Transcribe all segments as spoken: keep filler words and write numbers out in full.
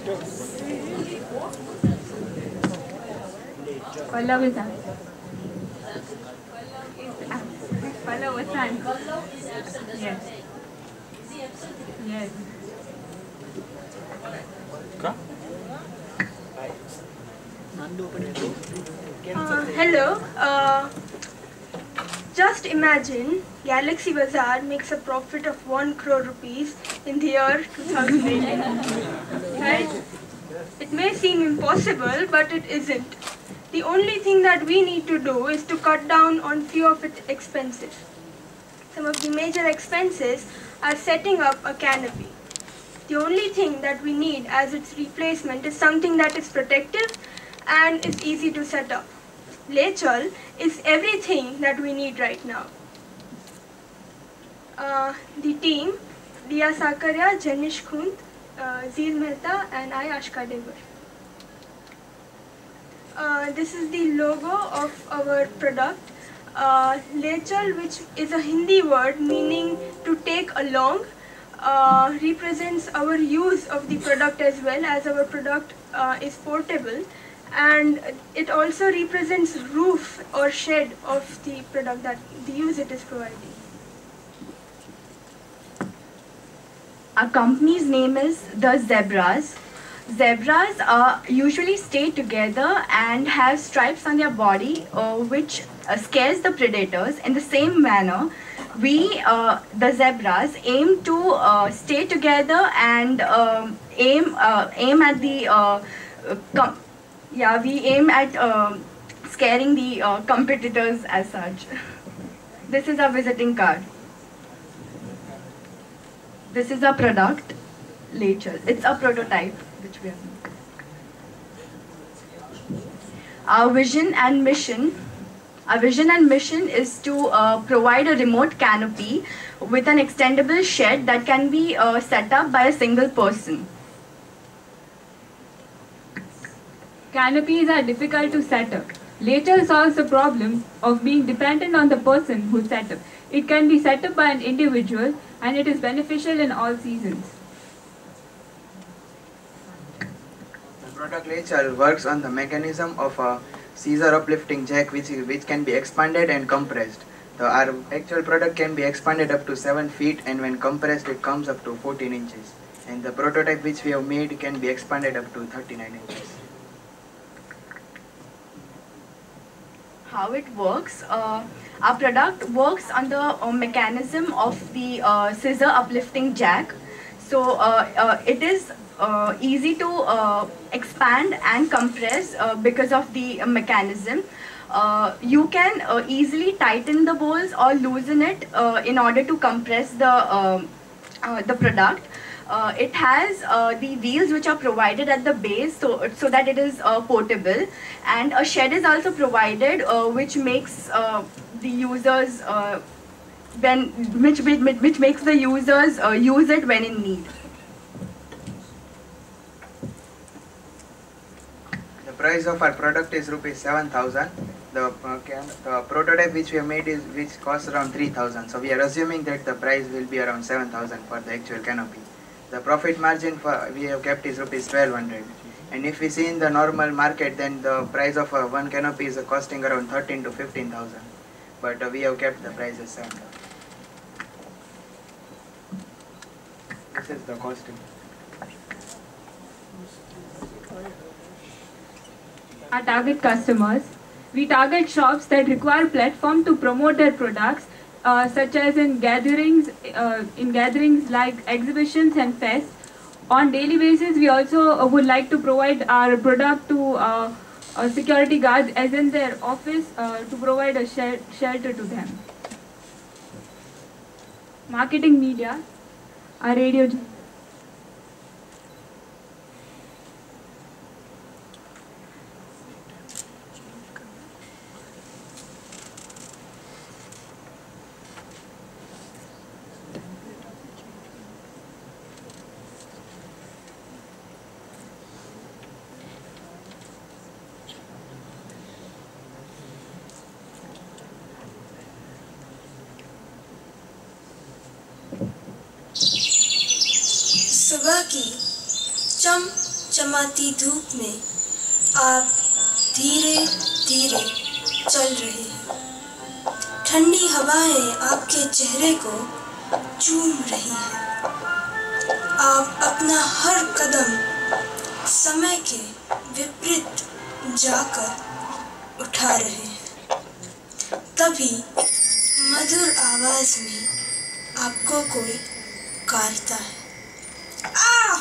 Pallav is absent. Pallav was absent. Yes. Yes. Uh, hello. Uh, just imagine Galaxy Bazaar makes a profit of one crore rupees in the year two thousand eighteen. Right? It may seem impossible, but it isn't. The only thing that we need to do is to cut down on few of its expenses. Some of the major expenses are setting up a canopy. The only thing that we need as its replacement is something that is protective and is easy to set up. Lechal is everything that we need right now. Uh, the team, Dia Sakaria, Janish Khunt, uh, Zeel Mehta and I, Ashka Devar. Uh, this is the logo of our product. Uh, Lechal, which is a Hindi word meaning to take along, uh, represents our use of the product as well, as our product uh, is portable, and it also represents roof or shed of the product that the use it is providing. Our company's name is The Zebras. Zebras uh, usually stay together and have stripes on their body, uh, which uh, scares the predators. In the same manner, we, uh, the zebras, aim to uh, stay together and um aim uh, aim at the uh, com yeah we aim at um scaring the uh, competitors as such. This is our visiting card. This is our product, Lechal. It's a prototype which we have made. Our vision and mission. Our vision and mission is to uh, provide a remote canopy with an extendable shed that can be uh, set up by a single person. Canopies are difficult to set up. Lechal solves the problem of being dependent on the person who set up. It can be set up by an individual and it is beneficial in all seasons. The product Lechal works on the mechanism of a scissor uplifting jack which, which can be expanded and compressed. The, our actual product can be expanded up to seven feet and when compressed it comes up to fourteen inches. And the prototype which we have made can be expanded up to thirty-nine inches. How it works. Uh, our product works on the uh, mechanism of the uh, scissor uplifting jack. So uh, uh, it is uh, easy to uh, expand and compress uh, because of the uh, mechanism. Uh, you can uh, easily tighten the bolts or loosen it uh, in order to compress the, uh, uh, the product. Uh, it has uh, the wheels which are provided at the base so, so that it is uh, portable, and a shed is also provided uh, which makes uh, the users uh, when which, which which makes the users uh, use it when in need. The price of our product is rupees seven thousand. The, uh, can, the prototype which we have made is which costs around three thousand. So we are assuming that the price will be around seven thousand for the actual canopy. The profit margin for we have kept is rupees twelve hundred. And if we see in the normal market, then the price of uh, one canopy is uh, costing around thirteen to fifteen thousand. But uh, we have kept the price as seven thousand. This is the costing. Our target customers. We target shops that require platform to promote their products, uh, such as in gatherings, uh, in gatherings like exhibitions and fests. On daily basis, we also uh, would like to provide our product to uh, uh, security guards, as in their office, uh, to provide a shel shelter to them. Marketing media, our radio. सुबह की चम चमचमाती धूप में आप धीरे धीरे चल रहे हैं। ठंडी हवाएं आपके चेहरे को चूम रही हैं। आप अपना हर कदम समय के विपरीत जाकर उठा रहे हैं। तभी मधुर आवाज में आपको कोई पुकारता है, आ!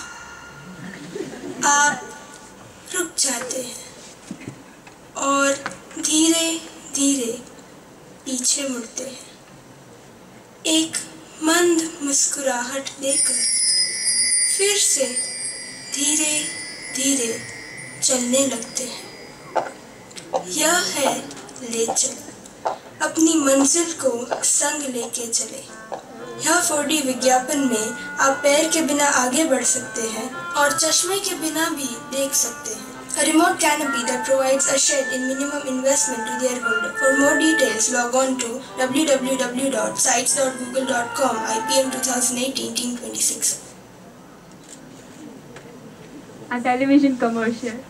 आप रुक जाते हैं और धीरे धीरे पीछे मुड़ते हैं। एक मंद मुस्कुराहट देकर फिर से धीरे धीरे चलने लगते हैं। यह है ले चल, अपनी मंजिल को संग लेके चले। यह फोर डी विज्ञापन में आप पैर के बिना आगे बढ़ सकते हैं और चश्मे के बिना भी देख सकते हैं। A remote canopy that provides a shed in minimum investment to their holder. For more details, log on to w w w dot sites dot google dot com I P M twenty eighteen to twenty-six. A television commercial.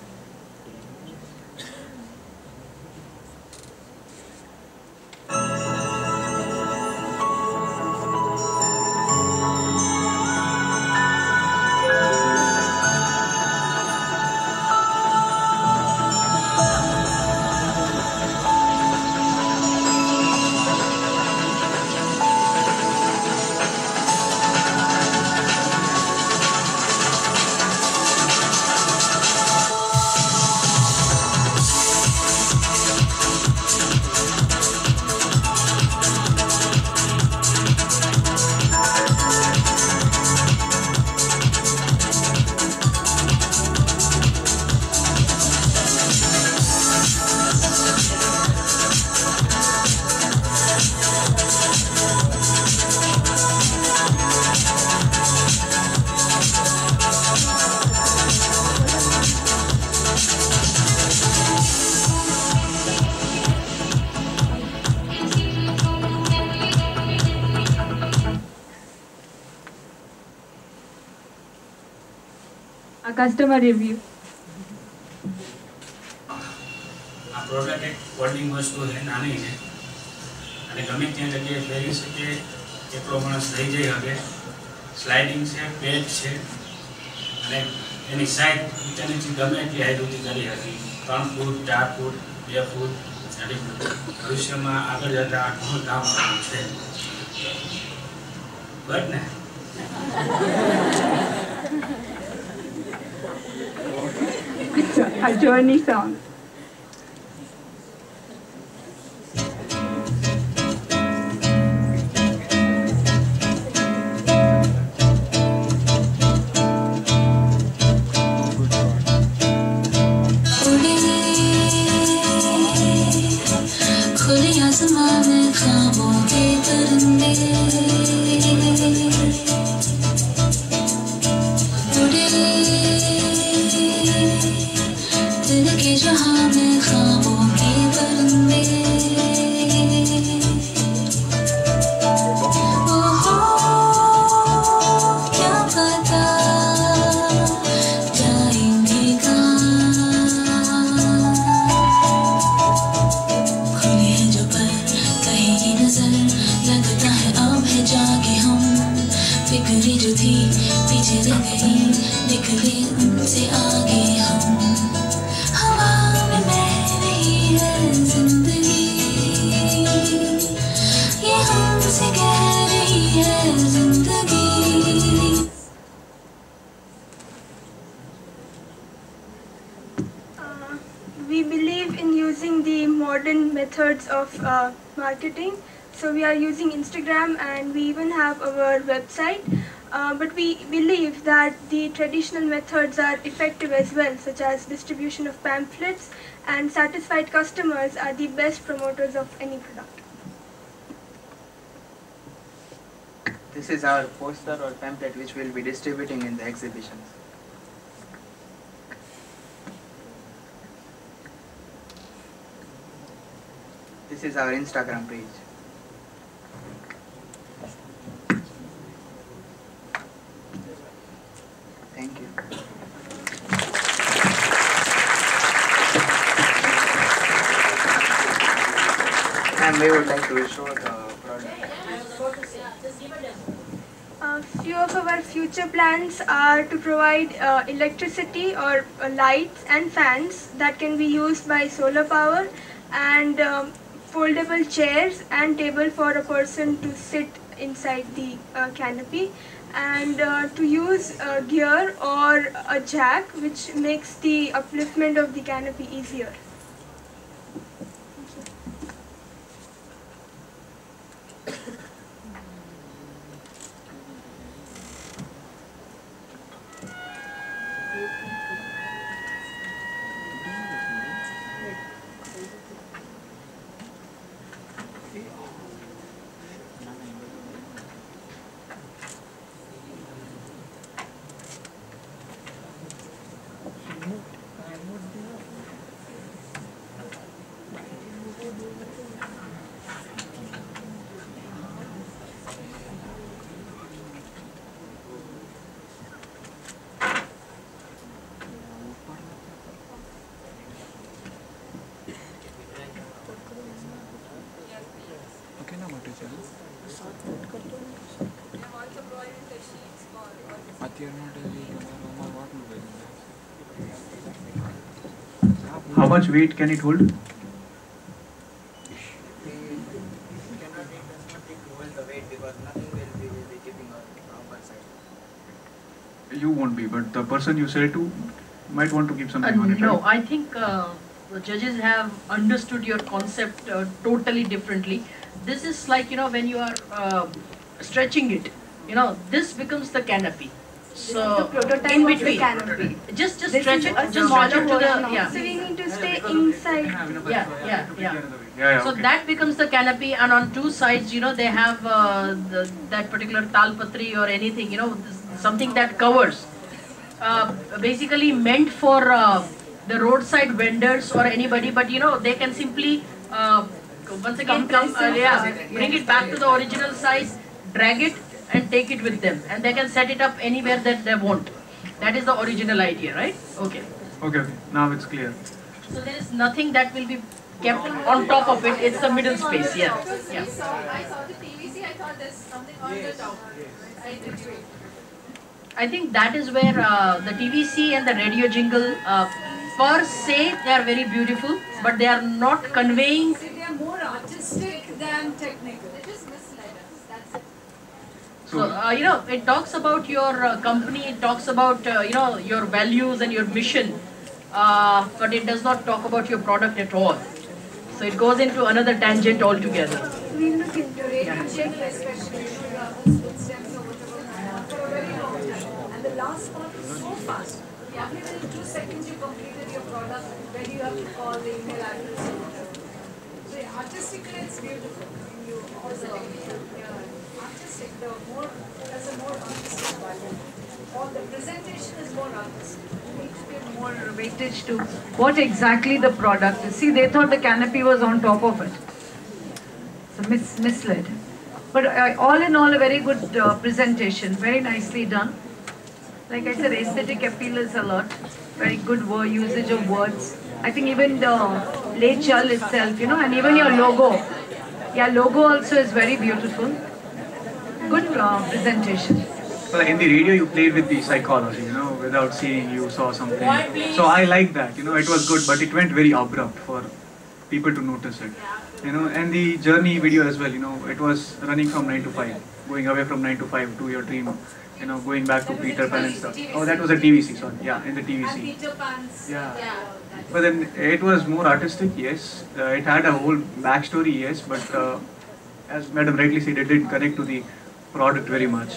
A customer review. આ product એક કોલ્ડિંગ વસ્તુ છે, નાની છે અને ગમે ત્યાં જગ્યાએ પહેરી શકે એટલો માણસ લઈ જઈ શકે. સ્લાઇડિંગ છે, પેડ છે અને એની સાઈઝ ઊંચા નીચે ગમે એટલી હાઈટ ઊંચી કરી શકે. ત્રણ ફૂટ, ચાર ફૂટ, બે ફૂટ, અઢી ફૂટ. ભવિષ્યમાં આગળ જતાં આ ઘણું કામ આવવાનું છે. બટ ને A journey song. खुले आसमां में ख्वाबों के परिंदे उड़े, दिल के जहां में ख्वाबों के परिंदे। ओहो क्या पता जाएंगे कहाँ, खुली है जो पर कहीं नजर लगता है अब है जागे हम। फिक्री जो थी पीछे रह गई, निकले उनसे आगे हम। हवा में बह रही है जिंदगी, ये हमसे कह रही है जिंदगी। Uh, we believe in using the modern methods of uh, marketing. So we are using Instagram and we even have our website. Uh, but we believe that the traditional methods are effective as well, such as distribution of pamphlets, and satisfied customers are the best promoters of any product. This is our poster or pamphlet which we'll be distributing in the exhibitions. This is our Instagram page. Thank you. we would like to show the product. A few of our future plans are to provide uh, electricity or uh, lights and fans that can be used by solar power, and um, foldable chairs and table for a person to sit inside the uh, canopy, and uh, to use uh, gear or a jack which makes the upliftment of the canopy easier. How much weight can it hold? We cannot need to hold the weight because nothing will be, will be keeping on one side. You won't be, but the person you say to might want to keep something Uh, on it. no, right? I think uh, the judges have understood your concept uh, totally differently. This is like, you know, when you are uh, stretching it, you know, this becomes the canopy. So prototype in of the between, canopy. just just This stretch is it, a just stretch smaller it to version the of- yeah. So we need to stay inside. Yeah, yeah, yeah. Yeah, yeah, So okay. that becomes the canopy, and on two sides, you know, they have uh, the, that particular talpatri or anything, you know, this, something that covers. Uh, basically meant for uh, the roadside vendors or anybody, but you know, they can simply uh, once again come, uh, yeah, bring it back to the original size, drag it, and take it with them, and they can set it up anywhere that they want. That is the original idea, right? Okay. Okay, okay. Now it's clear. So there is nothing that will be kept on top of it. It's the middle space. Yeah. Yeah. I saw the P V C. I thought there's something on the top. I did wait. I think that is where uh, the T V C and the radio jingle, uh, per se, they are very beautiful, but they are not conveying. See, they are more artistic than technical. They just misled us. That's it. So, uh, you know, it talks about your uh, company, it talks about, uh, you know, your values and your mission, uh, but it does not talk about your product at all. So it goes into another tangent altogether. We look into it. Radio check, especially uh, split stems or whatever, for a very long time. And the last part is so fast. Yeah, within two seconds you completed your product, then you have to call the email address or whatever. So yeah, artistically it's beautiful. You also, yeah, artistic, the more, there's a more artistic value. Or the presentation is more artistic. You need to give more weightage to what exactly the product is. See, they thought the canopy was on top of it. So mis misled. But uh, all in all, a very good uh, presentation, very nicely done. Like I said, aesthetic appeal is a lot. Very good word usage of words. I think even the Lechal itself, you know, and even your logo. Yeah, logo also is very beautiful. Good uh, presentation. Well, in the radio, you played with the psychology, you know, without seeing, you saw something. So I like that, you know, it was good, but it went very abrupt for people to notice it. You know, and the journey video as well, you know, it was running from nine to five, going away from nine to five to your dream, you know, going back to Peter Pan and stuff. Oh, that was a T V C, sorry, yeah, in the T V C. Peter Pan's. Yeah. But then it was more artistic, yes. Uh, it had a whole backstory, yes, but uh, as Madam rightly said, it didn't connect to the product very much.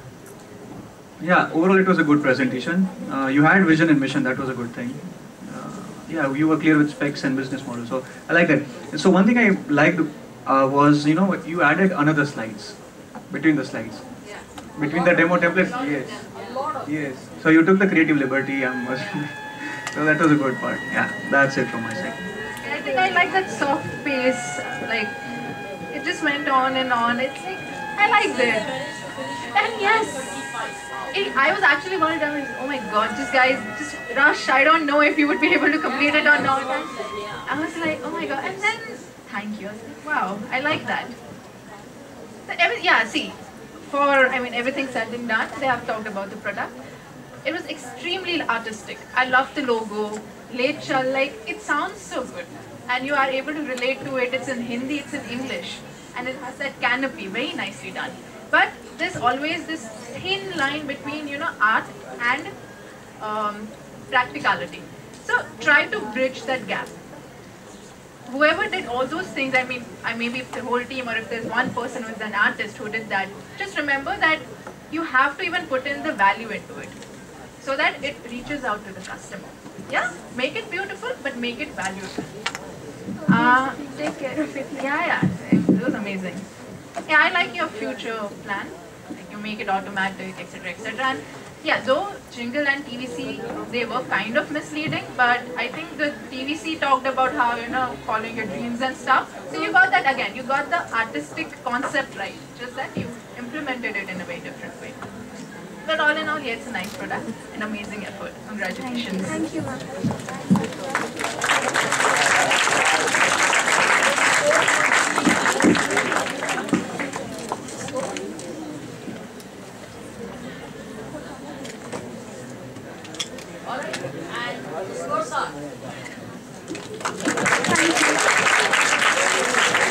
Yeah, overall it was a good presentation. Uh, you had vision and mission, that was a good thing. Uh, yeah, you were clear with specs and business model, so I like that. So one thing I liked uh, was, you know, you added another slides, between the slides. Between the demo templates, yes. Yes. So you took the creative liberty, I'm so that was a good part. Yeah, that's it from my side. I think I like that soft pace, like, it just went on and on. It's like, I liked it. And yes, it, I was actually one of them, oh my god, just guys, just rush. I don't know if you would be able to complete it or not. And I was like, oh my god. And then thank you. I was like, wow, I like that. So, every, yeah, see, for, I mean, everything said and done, they have talked about the product. It was extremely artistic. I love the logo. Late Chal, like, it sounds so good. And you are able to relate to it. It's in Hindi, it's in English. And it has that canopy, very nicely done. But there's always this thin line between, you know, art and um, practicality. So try to bridge that gap. Whoever did all those things, I mean, I maybe if the whole team or if there's one person who's an artist who did that, just remember that you have to even put in the value into it so that it reaches out to the customer. Yeah, make it beautiful, but make it valuable. Uh, Take care of it. yeah, yeah, it was amazing. Yeah, I like your future plan. Like you make it automatic, et cetera, et cetera. And yeah, though Jingle and T V C, they were kind of misleading, but I think the T V C talked about how, you know, following your dreams and stuff. So you got that again. You got the artistic concept right, just that you implemented it in a very different way. But all in all, yeah, it's a nice product, an amazing effort. Congratulations. Thank you, ma'am. And scores are. Thank you.